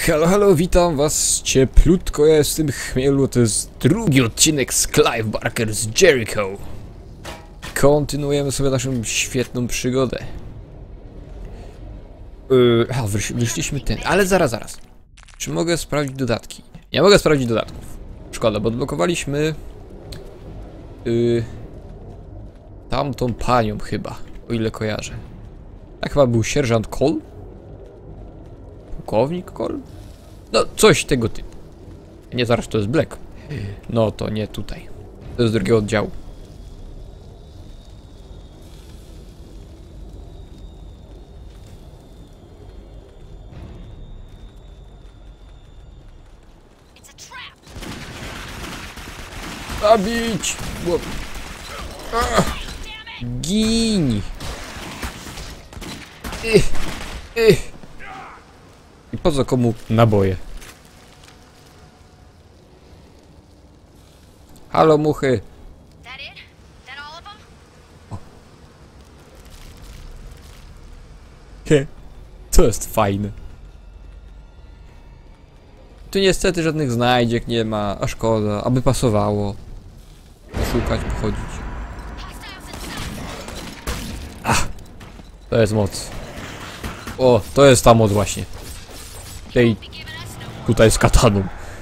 Halo, halo, witam was cieplutko, ja jestem Chmielu, to jest drugi odcinek z Clive Barker z Jericho. Kontynuujemy sobie naszą świetną przygodę. Wyszliśmy ten, ale zaraz. Czy mogę sprawdzić dodatki? Nie mogę sprawdzić dodatków. Szkoda, bo odblokowaliśmy tamtą panią chyba, o ile kojarzę. Tak chyba był sierżant Cole? Pułkownik Cole? No, coś tego typu. Nie, zaraz to jest Black. No to nie tutaj. To jest z drugiego oddziału. Zabić! Gin! I po co komu naboje? Halo, muchy! To jest fajne. Tu niestety żadnych znajdziek nie ma, a szkoda, aby pasowało. Szukać, pochodzić. Ach! To jest moc. O, to jest ta moc właśnie. Tej tutaj z kataną.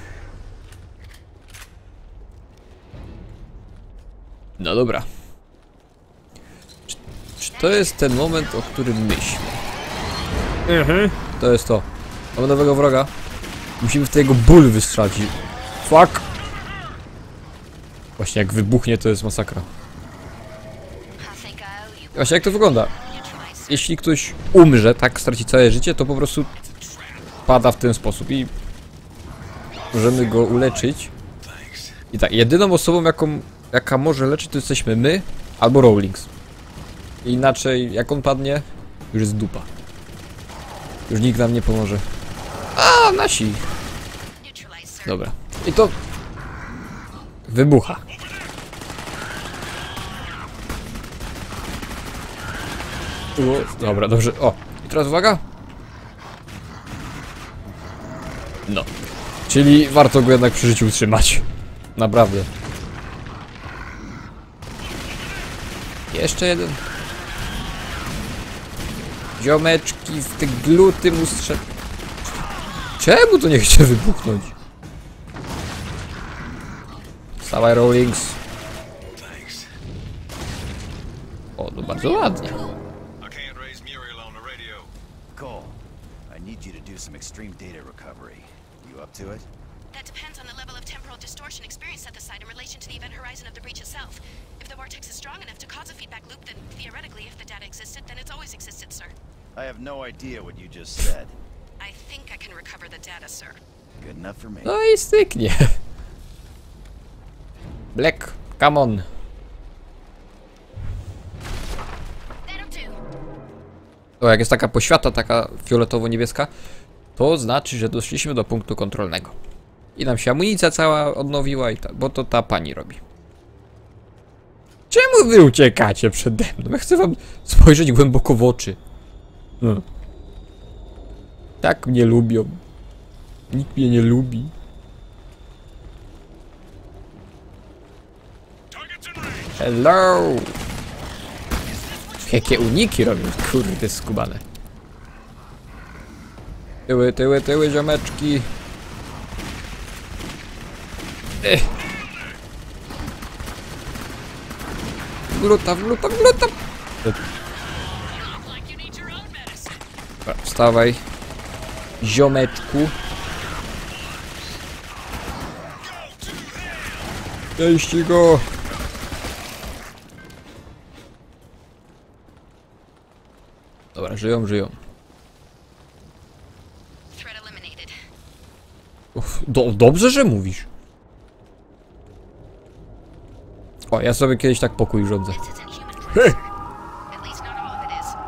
No dobra. Czy to jest ten moment, o którym myślę? To jest to. Mamy nowego wroga. Musimy w tego ból wystrzelić. Fuck! Właśnie jak wybuchnie, to jest masakra. Właśnie jak to wygląda? Jeśli ktoś umrze, tak, straci całe życie, to po prostu pada w ten sposób i możemy go uleczyć. I tak, jedyną osobą, jaka może leczyć, to jesteśmy my albo Rawlings. Inaczej, jak on padnie, już jest dupa. Już nikt nam nie pomoże. A, nasi. Dobra. I to wybucha. Dobra, dobrze. O, i teraz uwaga. No. Czyli warto go jednak przy życiu utrzymać. Naprawdę. Jeszcze jeden. Ziomeczki, w te gluty mu strzel... Czemu to nie chce wybuchnąć? Wstawaj, Rawlings. O, no bardzo ładnie. Cole, I need you to do some extreme data recovery. You up to it? That depends on the level of temporal distortion experienced at the site in relation to the event horizon of the breach itself. If the vortex is strong enough to cause a feedback loop, then theoretically, if the data existed, then it's always existed, sir. I have no idea what you just said. I think I can recover the data, sir. Good enough for me. No i styknie. Black, come on. That'll do. O, jak jest taka poświata, taka fioletowo-niebieska, to znaczy, że doszliśmy do punktu kontrolnego. I nam się amunicja cała odnowiła, bo to ta pani robi. Czemu wy uciekacie przede mną? Ja chcę wam spojrzeć głęboko w oczy. Tak mnie lubią. Nikt mnie nie lubi. Hello! Jakie uniki robią, kurde skubane. Tyły, ziomeczki. Gluta. Wstawaj. Ziomeczku. Jeźdź go. Dobra, żyją. Threat eliminated. Dobrze, że mówisz. O, ja sobie kiedyś tak pokój rządzę. This isn't human flesh, sir. At least not all of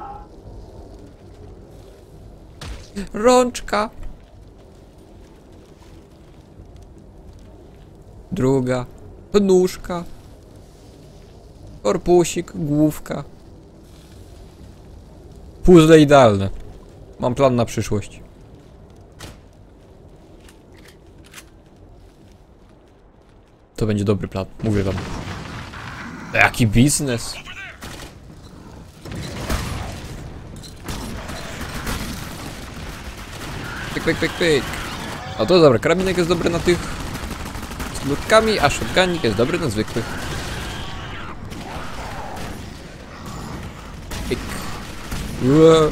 it is. Rączka. Druga. Nóżka. Korpusik, główka. Puzzle idealne. Mam plan na przyszłość. To będzie dobry plan, mówię wam. Jaki biznes. Pyk, pyk, pyk, pyk. No to dobra, karabinek jest dobry na tych z lutkami, a shotgunik jest dobry na zwykłych. Pyk. Ua.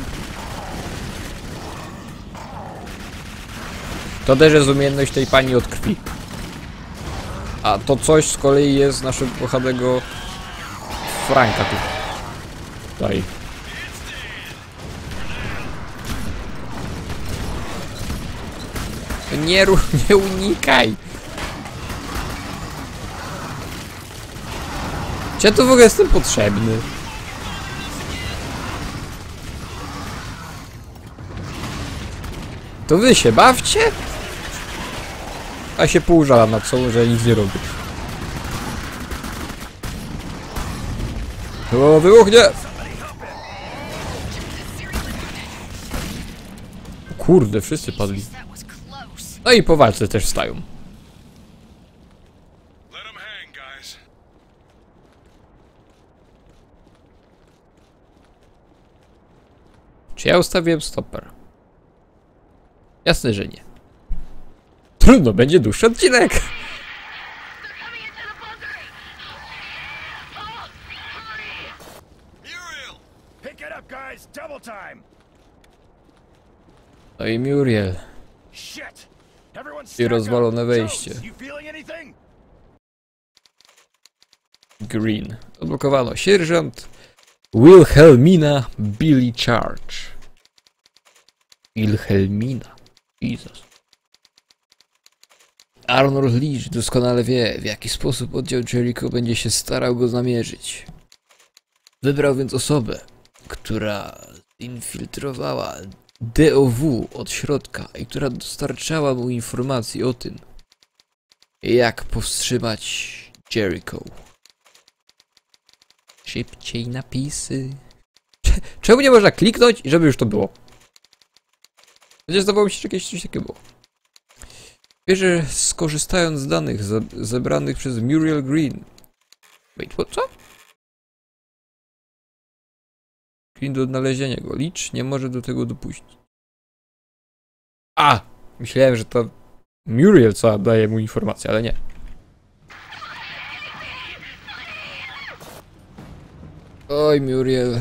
To też jest umiejętność tej pani od krwi. A to coś z kolei jest naszego kochanego Franka tu. Tutaj. Nie unikaj! Gdzie tu w ogóle jestem potrzebny? To wy się bawcie? A się półżalam nad sobą, że nic nie robię. O, wybuchnie! Kurde, wszyscy padli. That was close. No i po walce też wstają. Czy ja ustawiłem stoper? Jasne, że nie. Trudno, będzie dłuższy odcinek. Muriel! Pick it up, guys! Double time! No i Muriel. Shit! Everyone's I rozwalone wejście. Jones, you feeling anything? Green. Odblokowano. Sierżant Wilhelmina Billy Charge. Wilhelmina. Jesus. Arnold Leach doskonale wie, w jaki sposób oddział Jericho będzie się starał go namierzyć. Wybrał więc osobę, która infiltrowała DOW od środka i która dostarczała mu informacji o tym, jak powstrzymać Jericho. Szybciej napisy. Czemu nie można kliknąć i żeby już to było? Przecież zdawało mi się, że jakieś coś takiego było. Wie, że skorzystając z danych zebranych przez Muriel Green. Wait, co? Green do odnalezienia go. Leach nie może do tego dopuścić. A! Myślałem, że to Muriel co daje mu informację, ale nie. Oj, Muriel.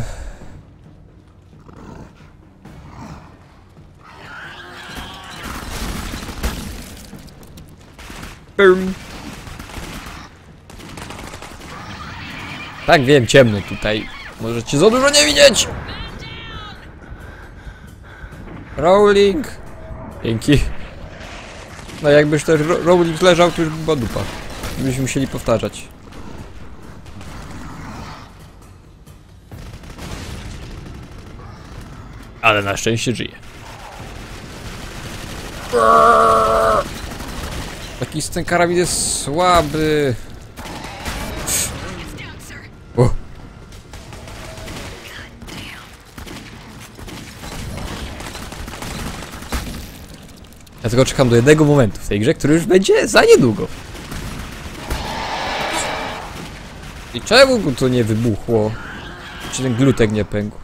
Tak, wiem, ciemno tutaj. Możecie za dużo nie widzieć! Rowling! Dzięki. No jakbyś też Rowling leżał, to już by była dupa. Byśmy musieli powtarzać. Ale na szczęście żyje. Taki ten karabin jest słaby. O. Ja tylko czekam do jednego momentu w tej grze, który już będzie za niedługo. I czemu to nie wybuchło? Czy ten glutek nie pękł?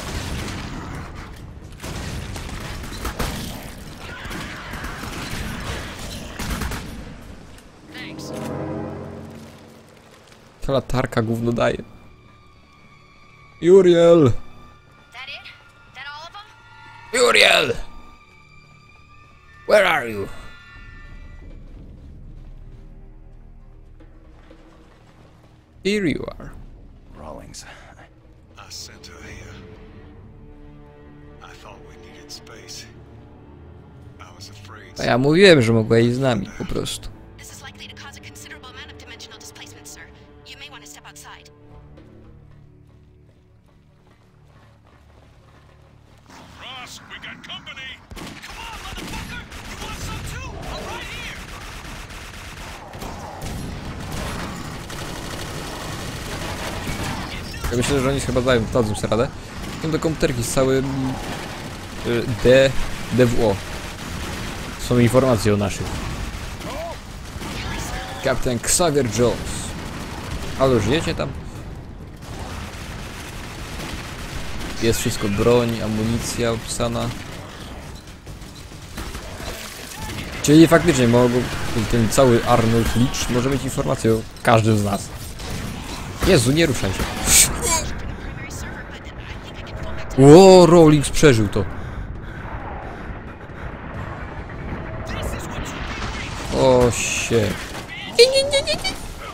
Ta latarka gówno daje. Muriel! That it? That all of them? Muriel! Where are you? Here you are. Rawlings. I sent her here. I thought we needed space. I was afraid. A ja mówiłem, że mogła iść z nami po prostu. This is likely to cause a considerable amount of dimensional displacement, sir. You may want to step outside. Ross, we got company. Come on, motherfucker! You want some too? I'm right here. Ja myślę, że oni chyba dadzą sobie radę. Są te komputerki z całym DWO. Są informacje o naszych. Kapitan Xavier Jones. Halo, żyjecie tam? Jest wszystko, broń, amunicja opisana. Czyli faktycznie mogą, ten cały Arnold Leach może mieć informację o każdym z nas. Jezu, nie ruszaj się. Ło, Rawlings przeżył to. O się. Nie.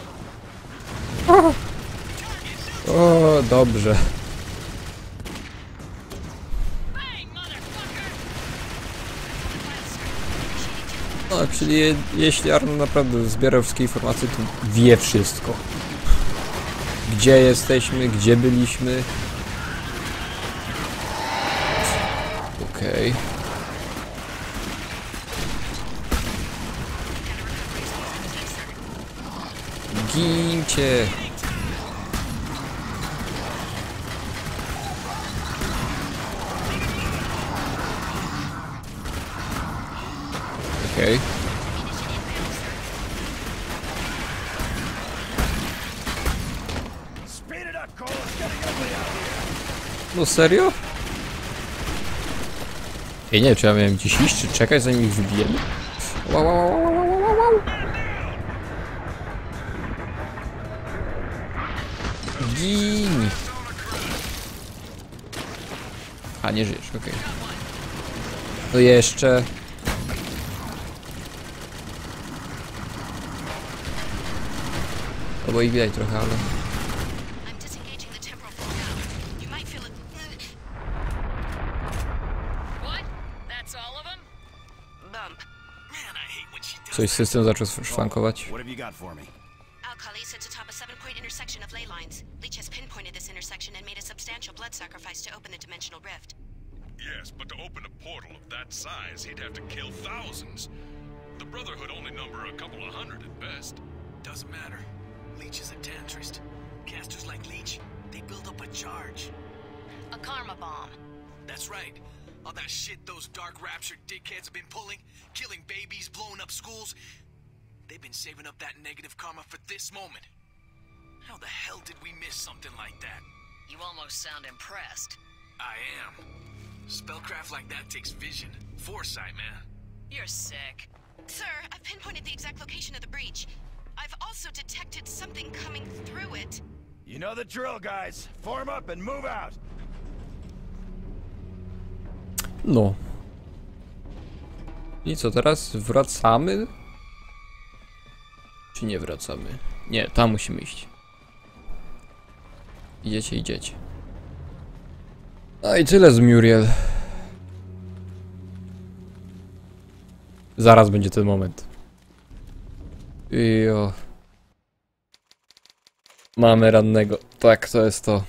O, dobrze. No, czyli jeśli Arnold naprawdę zbierał wszystkie informacje, to wie wszystko. Gdzie jesteśmy, gdzie byliśmy. Okej. Gincie! Okej. No serio? Ja nie wiem, czy ja miałem gdzieś iść, czy czekać, zanim ich wybijemy? Wow. Gin! A, nie żyjesz, okej. To jeszcze... No bo ich widać trochę, ale... Coś system zaczął szwankować. What have you got for me? Alkali sits atop a 7-point intersection of ley lines. Leach has pinpointed this intersection and made a substantial blood sacrifice to open the dimensional rift. Yes, but to open a portal of that size, he'd have to kill thousands. The Brotherhood only number a couple of hundred at best. Doesn't matter. Leach is a tantrist. Casters like Leach, they build up a charge. A karma bomb. That's right. All that shit those dark raptured dickheads have been pulling, killing babies, blowing up schools. They've been saving up that negative karma for this moment. How the hell did we miss something like that? You almost sound impressed. I am. Spellcraft like that takes vision. Foresight, man. You're sick. Sir, I've pinpointed the exact location of the breach. I've also detected something coming through it. You know the drill, guys. Form up and move out. No. I co teraz? Wracamy? Czy nie wracamy? Nie, tam musimy iść. Idziecie. No i tyle z Muriel. Zaraz będzie ten moment. Jo. Mamy rannego. Tak, to jest to.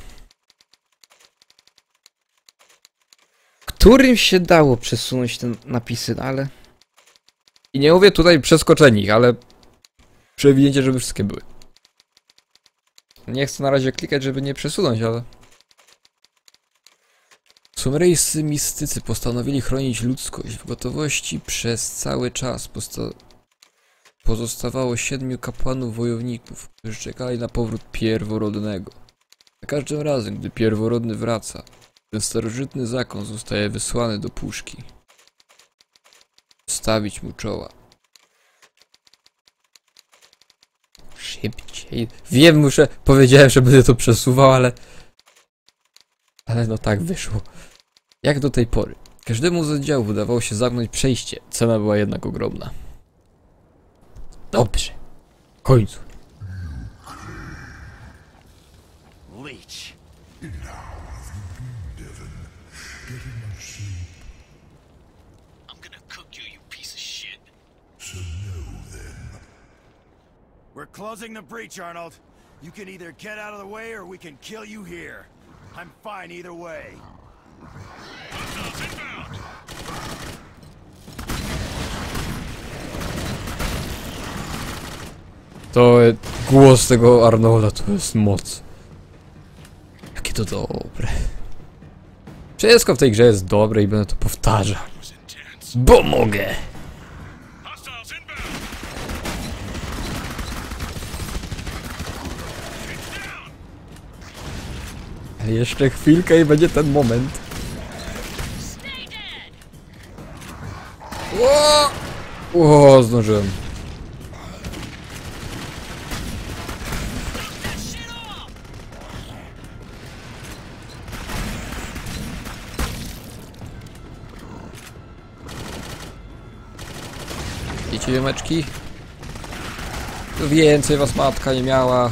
Którym się dało przesunąć te napisy, ale... I nie mówię tutaj przeskoczeni ich, ale... Przewinięcie, żeby wszystkie były. Nie chcę na razie klikać, żeby nie przesunąć, ale... Sumeryjscy mistycy postanowili chronić ludzkość w gotowości przez cały czas. Pozostawało 7 kapłanów wojowników, którzy czekali na powrót pierworodnego. Za każdym razem, gdy pierworodny wraca, ten starożytny zakon zostaje wysłany do puszki. Stawić mu czoła. Szybciej. Wiem, powiedziałem, że będę to przesuwał, ale no tak wyszło. Jak do tej pory. Każdemu z oddziałów udawało się zamknąć przejście. Cena była jednak ogromna. Dobrze. W końcu. Leech. I'm gonna cook you, you piece of shit. We're closing the breach, Arnold. You can either get out of the way or we can kill you here. I'm fine either way. To głos tego Arnolda to jest moc. Jakie to dobre. Wszystko w tej grze jest dobre i będę to powtarzał. Bo mogę. Jeszcze chwilkę i będzie ten moment. O, zdążyłem. Wiecie, ziomeczki? Tu więcej was matka nie miała.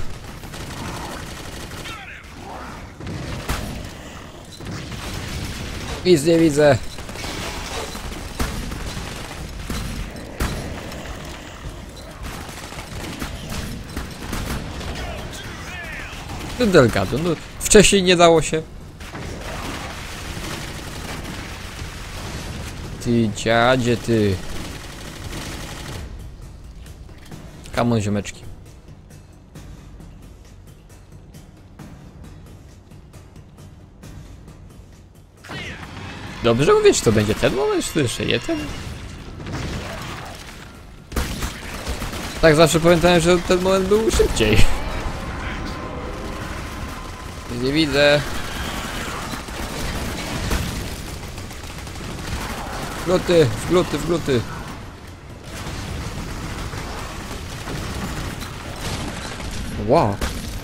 Nic nie widzę. No Delgado, no wcześniej nie dało się. Ty dziadzie, ty. Come on, ziomeczki. Dobrze mówię, czy to będzie ten moment, czy jeszcze nie ten? Tak zawsze pamiętałem, że ten moment był szybciej. Nie widzę. Wgluty, wgluty, wgluty. Wow.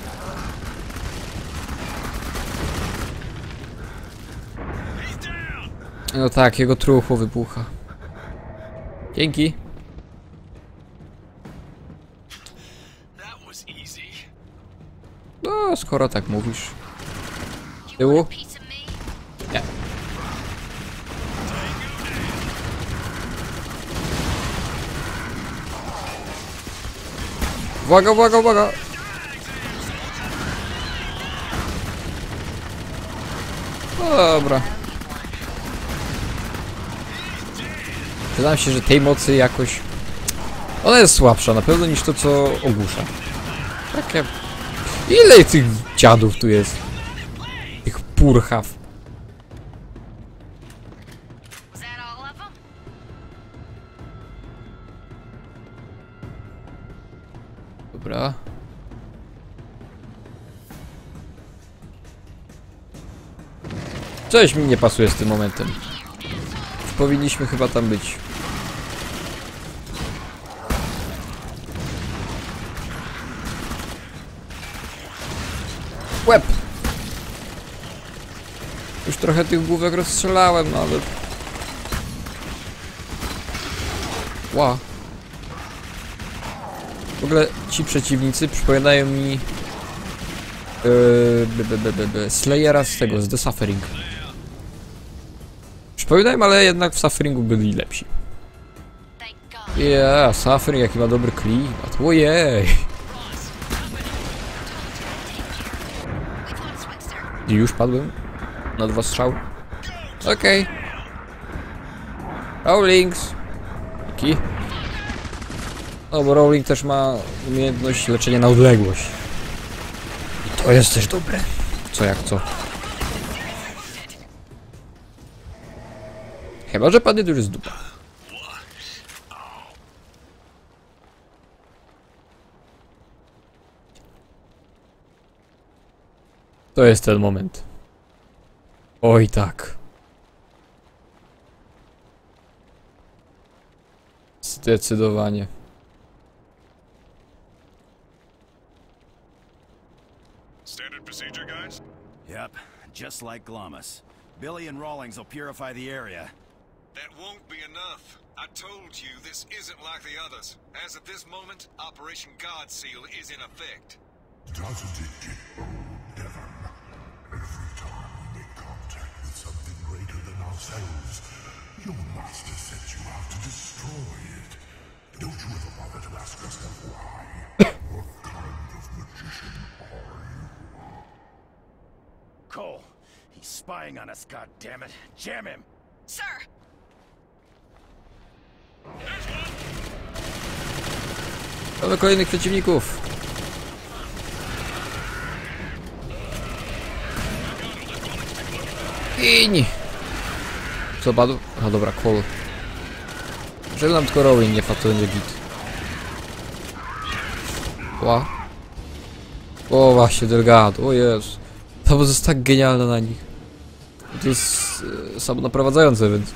No tak, jego truchło wybucha. Dzięki. No, skoro tak mówisz. Tyłu? Nie. Uwaga, uwaga, uwaga! No dobra. Wydaje mi się, że tej mocy jakoś... Ona jest słabsza na pewno niż to, co ogłusza. Takie... Ile tych dziadów tu jest? Tych purchaw. Dobra. Coś mi nie pasuje z tym momentem. Już powinniśmy chyba tam być. Łeb! Już trochę tych główek rozstrzelałem, no ale... Ła. W ogóle ci przeciwnicy przypominają mi... Slayera z tego, z The Suffering. Przypominają, ale jednak w Sufferingu byli lepsi. Suffering, jaki ma dobry klimat. Ojej! I już padłem na 2 strzały. Okej. Rowlings. Jaki? No bo Rowling też ma umiejętność leczenia na odległość. I to jest też dobre. Co jak co. Chyba, że padnie, to już jest dupa. To jest ten moment. Oj tak. Zdecydowanie. Standard procedure, guys? Yep, just like Glamis. Billy and Rawlings will purify the area. That won't be enough. I told you this isn't like the others. As of this moment, Operation Godseal is in effect. Doesn't it get old, Devon? Every time we make contact with something greater than ourselves, your master sets you out to destroy it. Don't you ever bother to ask yourself why? What kind of magician are you? Cole, he's spying on us, goddammit. Jam him! Sir! Mamy kolejnych przeciwników. Inni. Co padł? A dobra, Cole. Żeby nam tylko Rowling nie padł, to będzie git. Ła. O właśnie, Delgado, o jest. Ta voz jest tak genialna na nich. To jest samonaprowadzające, więc...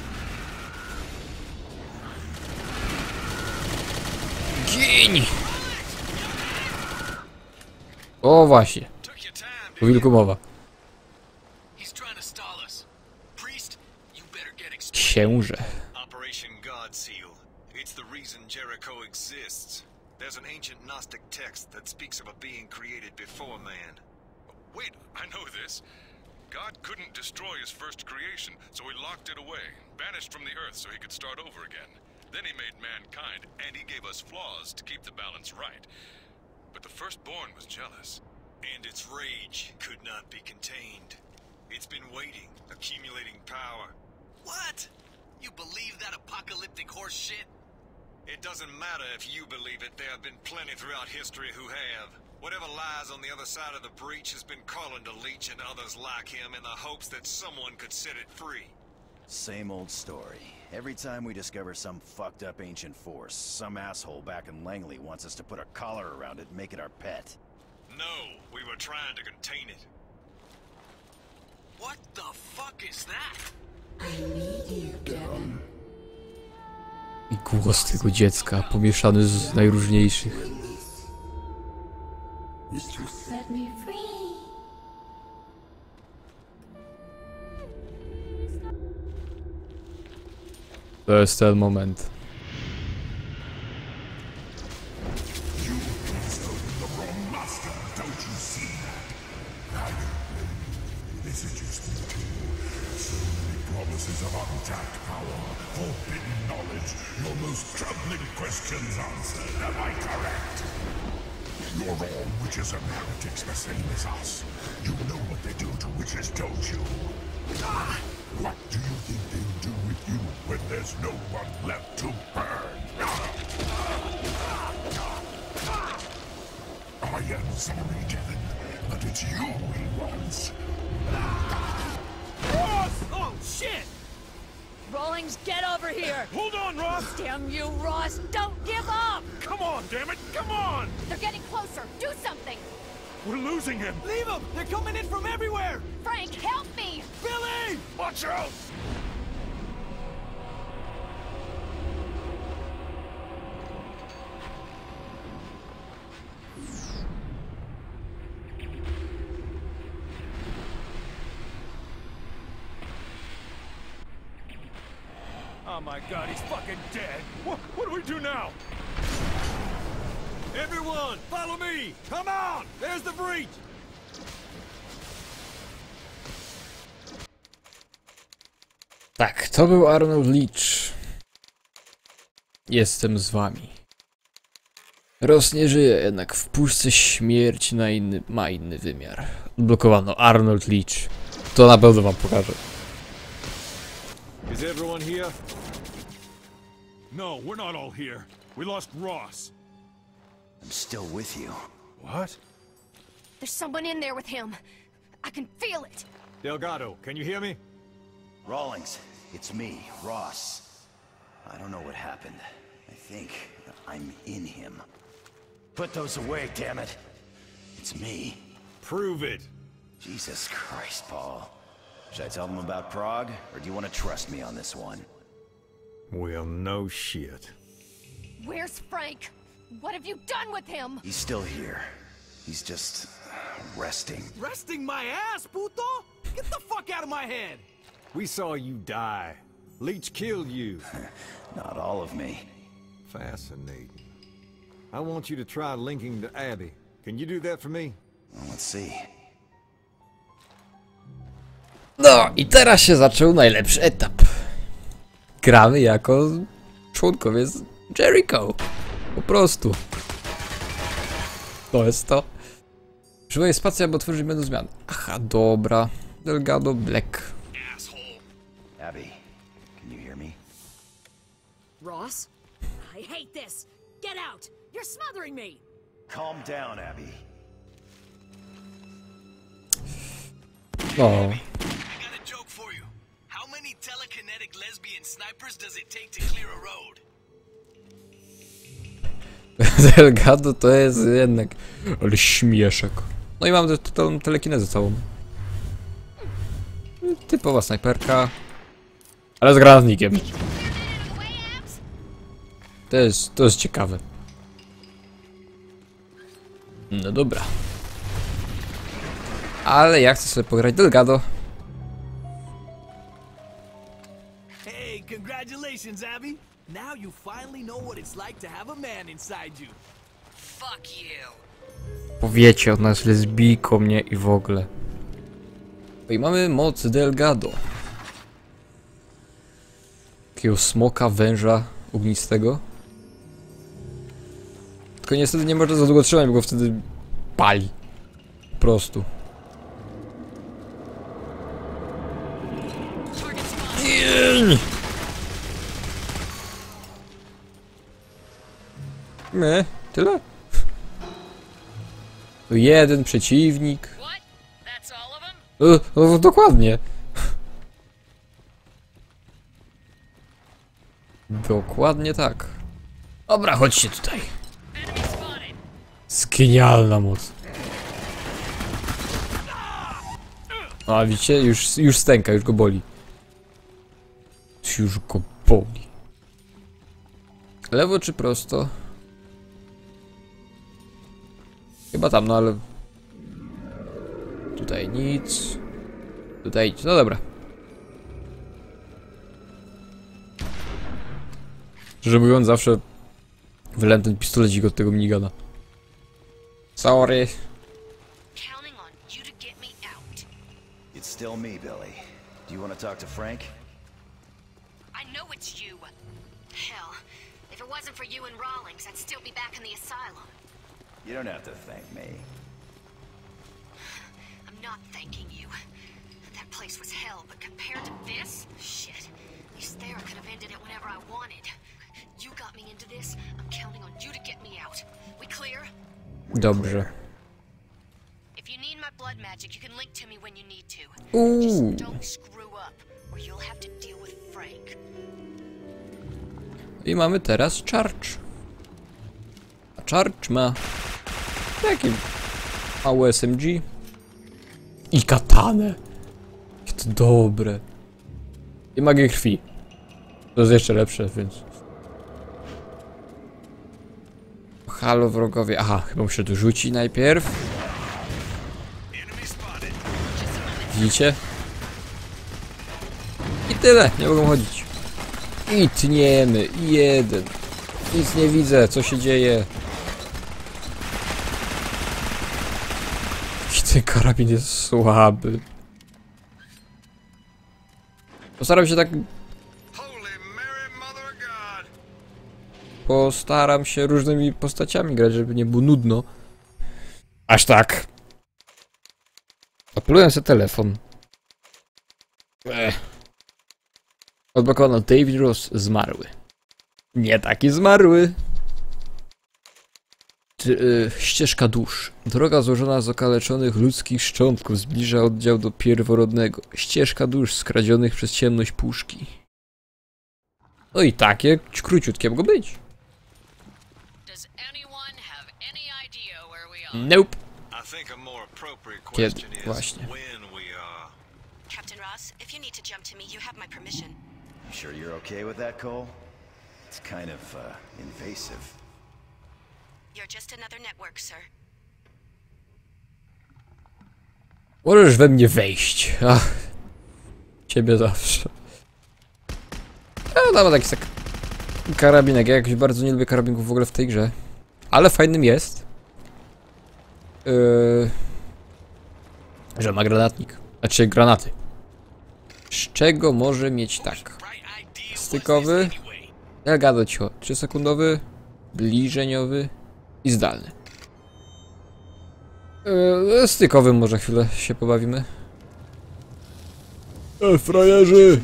Gin! O właśnie. O wilku mowa. Księże. Operation God Seal. It's the reason Jericho exists. There's an ancient Gnostic text that speaks of a being created before man. Wait, I know this. God couldn't destroy his first creation, so he locked it away, banished from the earth so he could start over again. Then he made mankind, and he gave us flaws to keep the balance right. But the firstborn was jealous. And its rage could not be contained. It's been waiting, accumulating power. What? You believe that apocalyptic horse shit? It doesn't matter if you believe it, there have been plenty throughout history who have. Whatever lies on the other side of the breach has been calling to Leech and others like him in the hopes that someone could set it free. Same old story. Every time we discover some fucked up ancient force, some asshole back in Langley wants us to put a collar around it and make it our pet. No, we were trying to contain it. What the fuck is that? I głos tego dziecka pomieszany z najróżniejszych. Set me free. To jest ten moment. Promises of untapped power, forbidden knowledge, your most troubling questions answered. Am I correct? You're all witches and heretics the same as us. You know what they do to witches, don't you? What do you think they'll do with you when there's no one left to burn? I am sorry, Devin, but it's you he wants. Ross! Oh, shit! Rawlings, get over here! Hold on, Ross! Damn you, Ross! Don't give up! Come on, damn it! Come on! They're getting closer. Do something. We're losing him! Leave him! They're coming in from everywhere! Frank, help me! Billy! Watch out! Oh my god, he's fucking dead! What do we do now? Everyone, follow me! Come on! There's the breach! Tak, to był Arnold Leech. Jestem z wami. Ross nie żyje, jednak w puszce śmierć ma inny wymiar. Odblokowano Arnold Leech. To na pewno wam pokażę. Is everyone here? No, we're not all here. We lost Ross. I'm still with you. What? There's someone in there with him. I can feel it. Delgado, can you hear me? Rawlings, it's me, Ross. I don't know what happened. I think I'm in him. Put those away, damn it. It's me. Prove it. Jesus Christ, Paul. Should I tell them about Prague, or do you want to trust me on this one? Well, no shit. Where's Frank? What have you done with him? He's still here. He's just resting. Resting my ass, puto? Get the fuck out of my head! We saw you die. Leech killed you. Not all of me. Fascinating. I want you to try linking to Abby. Can you do that for me? Well, let's see. No i teraz się zaczął najlepszy etap. Gramy jako członkowie z Jericho. Po prostu. To jest to. Przywołuję spację, aby otworzyć menu zmian. Aha, dobra. Delgado Black. Abby, can you hear me? Ross? I hate this! Get out! You're smothering me! Calm down, Abby. No. I got a joke for you. How many telekinetic lesbian snipers does it take to clear a road? Delgado to jest jednak... Ale śmieszek. No i mam tą telekinezę całą. Typowa snajperka. Ale z granatnikiem. To jest ciekawe. No dobra. Ale ja chcę sobie pograć Delgado. Hey, congratulations, Abby. Now you finally know what it's like to have a man inside you. Fuck you. Powiecie od nas lesbijką, mnie i w ogóle. I mamy moc Delgado. Takiego smoka, węża ognistego. Tylko niestety nie można za długo trzymać, bo go wtedy pali. Po prostu. Gień! Nie, tyle? Jeden przeciwnik. Dokładnie. Dokładnie tak. Dobra, chodźcie tutaj. Genialna moc. A widzicie? Już stęka, już go boli. Już go boli. Lewo czy prosto? Chyba tam, no ale... Tutaj nic. Tutaj nic, no dobra. Szczerze mówiąc, zawsze wylałem ten pistolecik od tego minigana. Sorry. Counting on you to get me out. It's still me, Billy. Do you want to talk to Frank? I know it's you. Hell, if it wasn't for you and Rawlings, I'd still be back in the asylum. You don't have to thank me. I'm not thanking you. That place was hell, but compared to this, shit. At least there I could have ended it whenever I wanted. You got me into this. I'm counting on you to get me out. We clear? Dobrze. If you need my blood magic, you can link to me when you need to. Ooh. Just don't screw up, or you'll have to deal with Frank. I mamy teraz charge. A charge ma taki mały SMG i katanę. Jakie to dobre. I magię krwi. To jest jeszcze lepsze, więc... Halo wrogowie. Aha, chyba muszę tu rzucić najpierw. Widzicie? I tyle, nie mogą chodzić. I tniemy, jeden. Nic nie widzę, co się dzieje. I ten karabin jest słaby. Postaram się tak... Postaram się różnymi postaciami grać, żeby nie było nudno. Aż tak. Apeluję sobie telefon. Odblokowano David Ross zmarły. Nie taki zmarły. Ścieżka dusz. Droga złożona z okaleczonych ludzkich szczątków zbliża oddział do pierworodnego. Ścieżka dusz skradzionych przez ciemność puszki. No i takie króciutkie mogą być. Nope. Kiedy? Właśnie. Captain Ross, if you need to jump to me, you have my permission. You sure you're okay with that, Cole? It's kind of, invasive. You're just another network, sir. Możesz we mnie wejść. Ach. Ciebie zawsze. No taki karabinek. Ja jakoś bardzo nie lubię karabinków w ogóle w tej grze. Ale fajnym jest, że ma granatnik. Znaczy granaty. Z czego może mieć tak? Stykowy. Delgado cicho. 3-sekundowy. Bliżeniowy. I zdalny. Stykowym może chwilę się pobawimy. Frajerzy!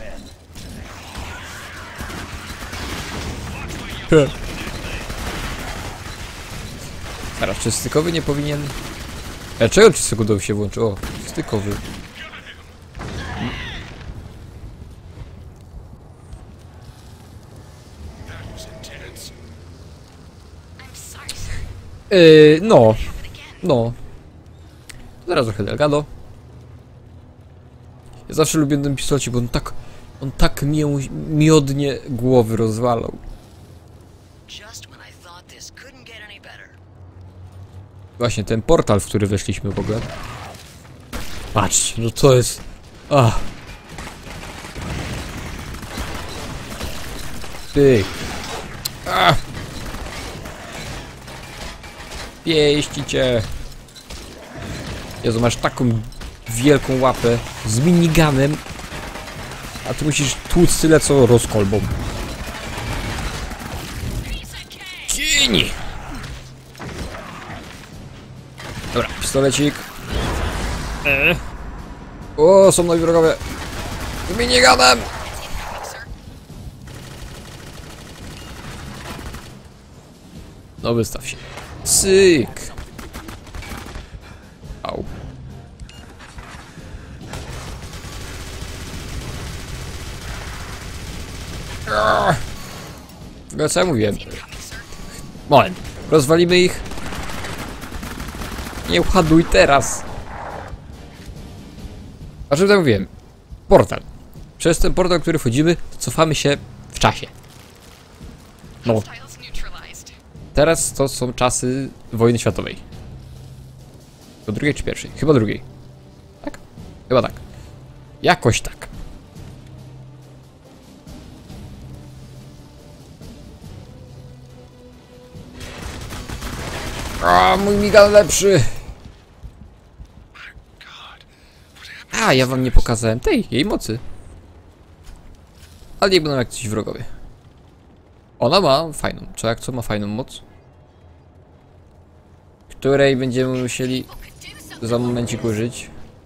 Teraz czy stykowy nie powinien... Czego 3-sekundowy się włączy? O, stykowy. No. No. Zaraz trochę Delgado. Ja zawsze lubię ten pistolecie, bo on tak miodnie głowy rozwalał. Właśnie ten portal, w który weszliśmy w ogóle. Patrzcie, no to jest... Ach. Pyk. Ach. Pieści cię. Jezu, masz taką wielką łapę z miniganem, a ty musisz tłuc tyle co rozkolbą. Cień! Dobra, pistolecik. O, są nowi wrogowie. Z miniganem! No wystaw się. Cyk! Au. Co ja mówiłem? Moment. Rozwalimy ich. Nie ładuj teraz. A czym tak mówiłem? Portal. Przez ten portal, w który wchodzimy, cofamy się w czasie. No. Teraz to są czasy wojny światowej. Do drugiej czy pierwszej? Chyba drugiej. Tak? Chyba tak. Jakoś tak. A, mój migan lepszy. A, ja wam nie pokazałem jej mocy. Ale nie będą jak coś wrogowie. Ona ma fajną. Co ma fajną moc? Której będziemy musieli za momencik użyć.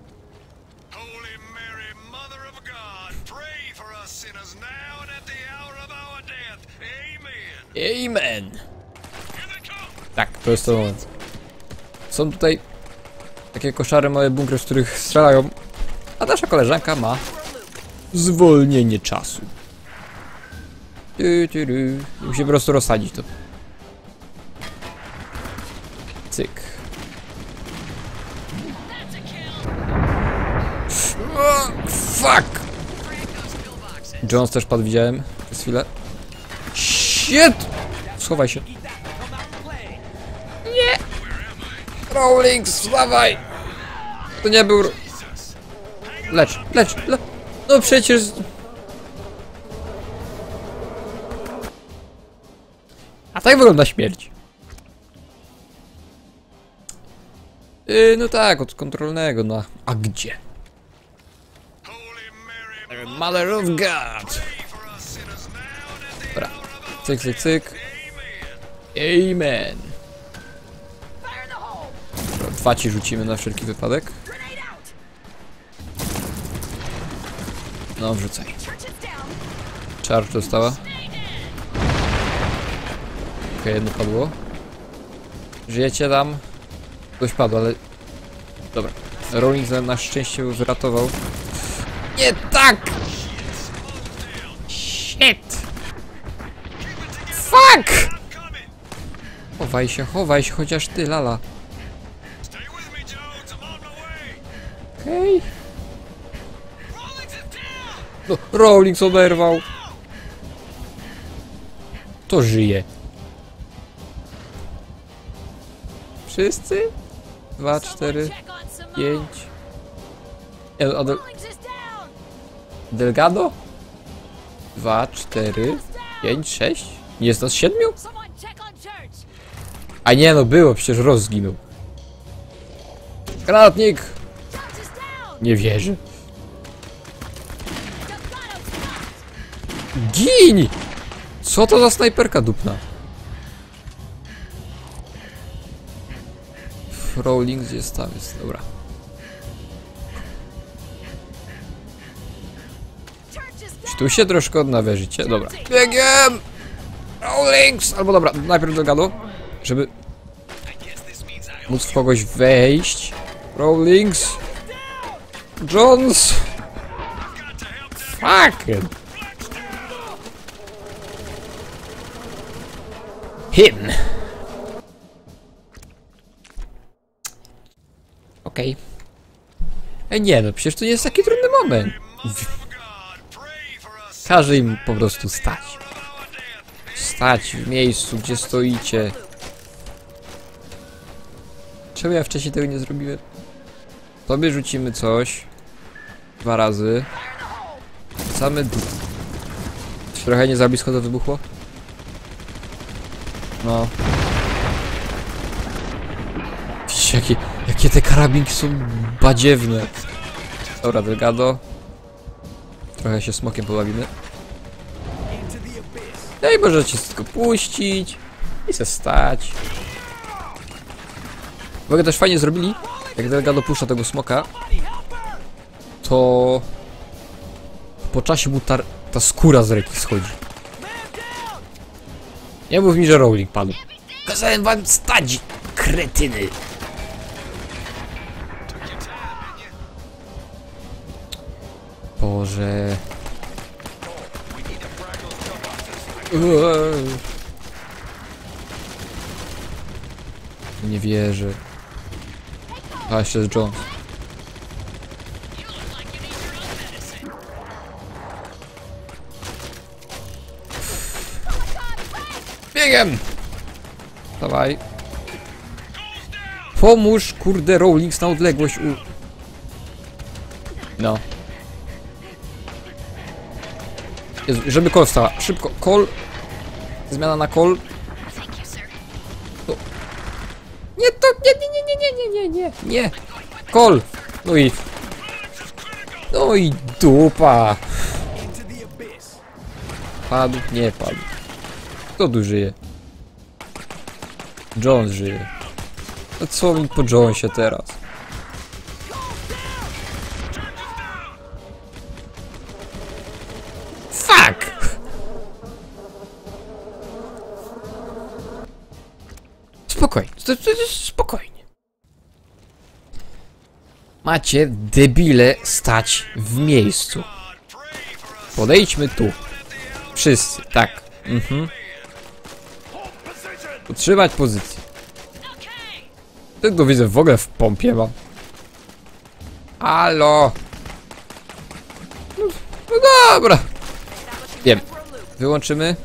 Amen. Tak, to jest to moment. Są tutaj takie koszary, małe bunkry, z których strzelają. A nasza koleżanka ma zwolnienie czasu. Musi po prostu rozsadzić to. Cyk. O, fuck! Jones też padł, widziałem przez chwilę. Shit! Schowaj się. Nie! Rawlings, wstawaj! To nie był... Lecz. No przecież... A tak wygląda śmierć. No tak, od kontrolnego, no. A gdzie? Mother of God! Dobra. Cyk, cyk, cyk. Amen. Dobra, 2 ci rzucimy na wszelki wypadek. No, wrzucaj. Charge dostała. Okej, jedno padło. Żyjecie tam? Ktoś padł, ale... Dobra. Rowling na szczęście wyratował. Nie tak! Shit! Fuck! Chowaj się, chociaż ty, lala. Okej. No, Rawlings oberwał. To żyje. Wszyscy? 2, 4, 5. Delgado? 2, 4, 5, 6? Nie jest nas 7? A nie, no było, przecież Ross zginął. Granatnik! Nie wierzę. Gin! Co to za snajperka dupna? Rawlings jest tam, jest, dobra. Czy tu się troszkę odnawia życie? Dobra. Biegiem! Rawlings! Albo dobra, najpierw do gadu, żeby móc w kogoś wejść. Rawlings! Jones! Fuck! Him! Okej. Nie no, przecież to nie jest taki trudny moment. Każe im po prostu stać. Stać w miejscu, gdzie stoicie. Czemu ja wcześniej tego nie zrobiłem? Tobie rzucimy coś. 2 razy. Same trochę nie za blisko to wybuchło? No. Widzicie, jakie te karabinki są badziewne. Dobra, Delgado. Trochę się smokiem pobawimy. No i możecie tylko puścić i se stać. W ogóle też fajnie zrobili, jak Delgado puszcza tego smoka, to po czasie mu ta skóra z ręki schodzi. Nie mów mi, że Rowling padł. Kazałem wam stać, kretyny! Boże... Nie wierzę. A, jeszcze jest Jones. Biegiem! Dawaj. Pomóż, kurde, Rowling na odległość No. Jezu, żeby Cole wstała. Szybko, Cole. Zmiana na Cole. Nie, to nie. Cole. No i dupa. Padł, nie padł. Kto tu żyje? Jones żyje. No co mi po Jonesie teraz? Fuck! Spokojnie, spokojnie. Macie, debile, stać w miejscu. Podejdźmy tu. Wszyscy, tak. Utrzymać pozycję. Tego widzę w ogóle w pompie mam. Halo! No dobra. Wiem. Wyłączymy.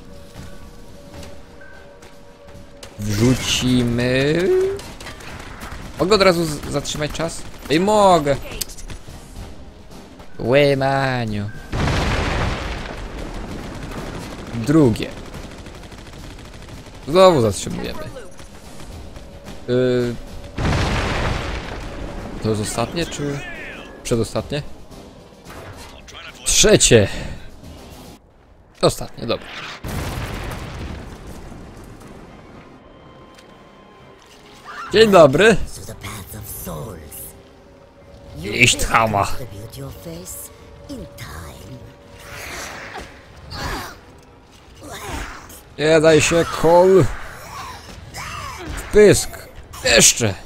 Wrzucimy. Mogę od razu zatrzymać czas? Ej, mogę. Łemanio. Drugie. Znowu zatrzymujemy. To jest ostatnie, czy przedostatnie? Trzecie. Ostatnie, dobra. Dzień dobry. Iść chama. Nie daj się, Cole. W pysk. Jeszcze.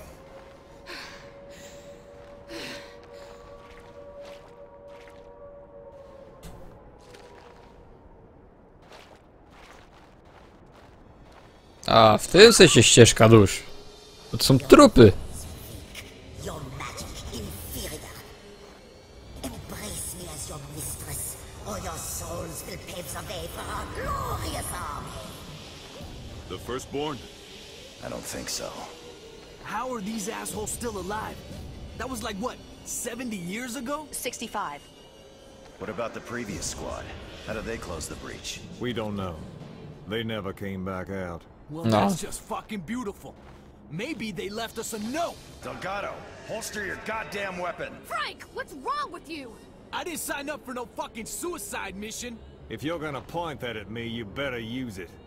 A, w tym sensie ścieżka dusz. To są trupy. The firstborn? I don't think so. How are these assholes still alive? That was like, what, 70 years ago? 65. What about the previous squad? How did they close the breach? We don't know. They never came back out. Well, No. that's just fucking beautiful. Maybe they left us a note. Delgado, holster your goddamn weapon. Frank, what's wrong with you? I didn't sign up for no fucking suicide mission. If you're gonna point that at me, you better use it.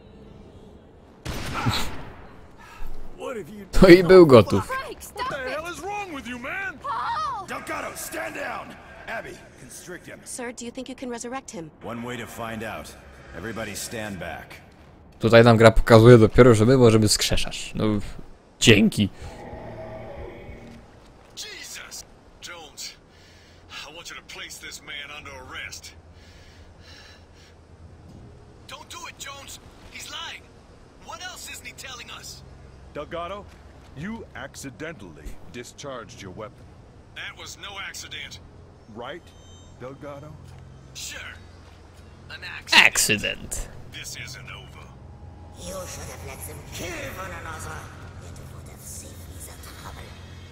What have you To i był gotów. Frank, stop What the it! hell is wrong with you, man? Paul! Delgado, stand down! Abby, constrict him. Sir, do you think you can resurrect him? One way to find out. Everybody stand back. Tutaj nam gra pokazuje dopiero, że my możemy skrzeszać. No, dzięki. Jesus! Jones, I want you to place this man under arrest. Don't do it, Jones. He's lying. What else isn't he telling us? Delgado, you accidentally discharged your weapon. That was no accident. Right, Delgado? Sure. An accident. Accident. This isn't over. You should have let them kill one another. It would have saved me the trouble.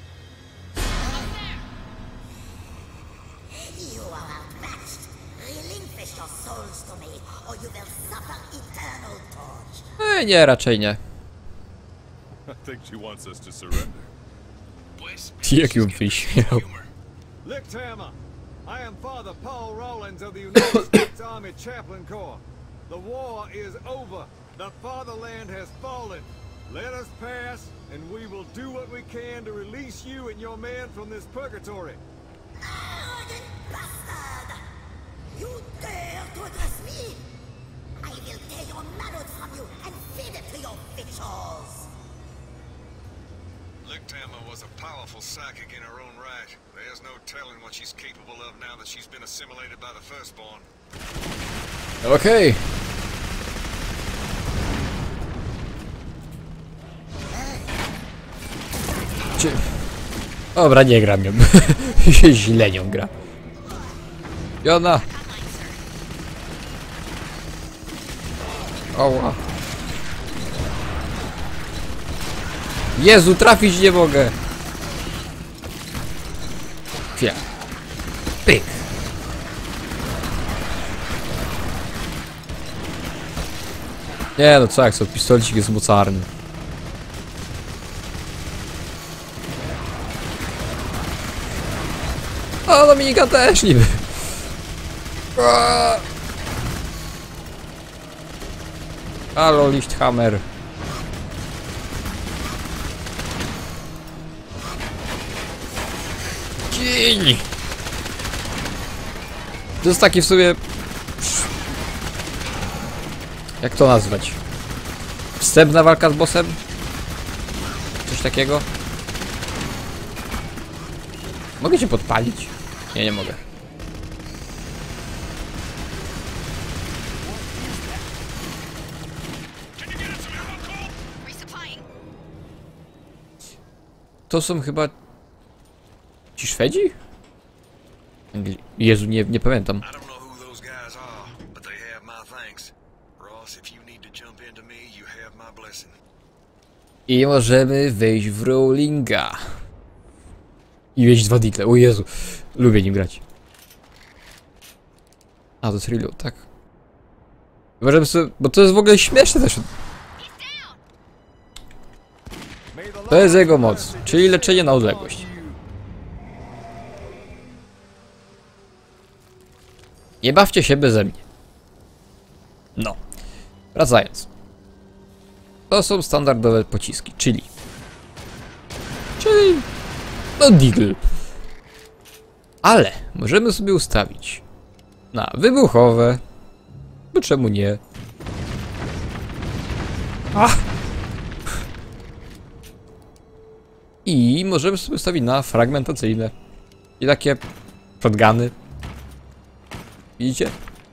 You are outmatched. Relinquish your souls to me, or you will suffer eternal torture. Nie, raczej nie. I think she wants us to surrender. Pues, Jak ją wyśmiał. humor. Lichthammer, I am Father Paul Rollins of the United States Army Chaplain Corps. The war is over. The fatherland has fallen. Let us pass, and we will do what we can to release you and your men from this purgatory. Arrogant bastard! You dare to address me? I will tear your manhood from you and feed it to your victuals. Lichthammer was a powerful psychic in her own right. There's no telling what she's capable of now that she's been assimilated by the Firstborn. Okej. Czy... Dobra, nie gram nią. Się źle nią gra. Jona! Oła. Jezu, trafić nie mogę. Chwila. Pyk. Nie no co jak są, pistolecik jest mocarny. O, Dominika też niby. Halo, Lichthammer. Cień. To jest taki w sobie... Jak to nazwać? Wstępna walka z bossem? Coś takiego? Mogę cię podpalić? Nie, nie mogę. To są chyba... Ci Szwedzi? Jezu, nie pamiętam. I don't know who those guys are, but they have my thanks. Ross, if you need to jump into me, you have my blessing. I możemy wejść w Rowlinga. I wejść 2 digle. O Jezu, lubię nim grać. A, to jest reload, tak? Możemy sobie, bo to jest w ogóle śmieszne też. To jest jego moc, czyli leczenie na odległość. Nie bawcie się beze mnie. No. Wracając. To są standardowe pociski, czyli... No Deagle. Ale możemy sobie ustawić na wybuchowe. Bo czemu nie? Ach! I możemy sobie ustawić na fragmentacyjne. I takie shotguny. Widzicie?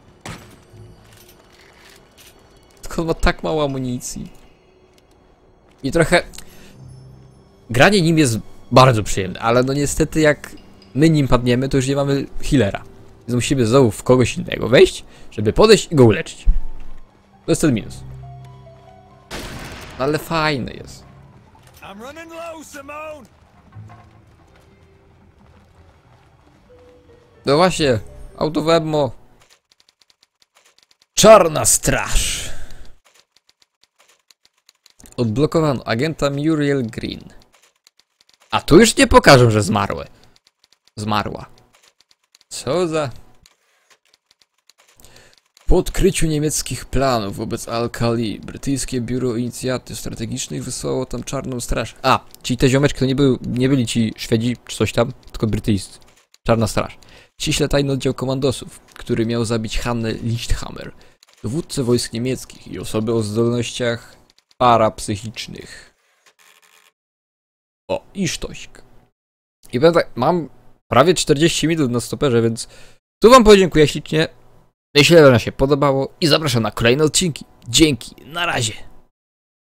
Tylko on ma tak mało amunicji. I trochę... Granie nim jest bardzo przyjemne, ale no niestety jak my nim padniemy, to już nie mamy healera. Więc musimy znowu w kogoś innego wejść, żeby podejść i go uleczyć. To jest ten minus. No ale fajny jest. I'm running low, Simone. No właśnie, autowebmo. Czarna Straż. Odblokowano agenta Muriel Green. A tu już nie pokażę, że zmarła. Co za... Po odkryciu niemieckich planów wobec Al-Khali, brytyjskie biuro inicjatyw strategicznych wysłało tam Czarną Straż. A, czyli te ziomeczki to nie byli ci Szwedzi czy coś tam, tylko brytyjscy. Czarna Straż. Ściśle tajny oddział komandosów, który miał zabić Hannę Lichthammer, dowódcę wojsk niemieckich i osoby o zdolnościach parapsychicznych. O, i sztośk. I powiem tak, mam prawie 40 minut na stoperze, więc tu wam podziękuję ślicznie. Jeśli wam się podobało i zapraszam na kolejne odcinki. Dzięki, na razie.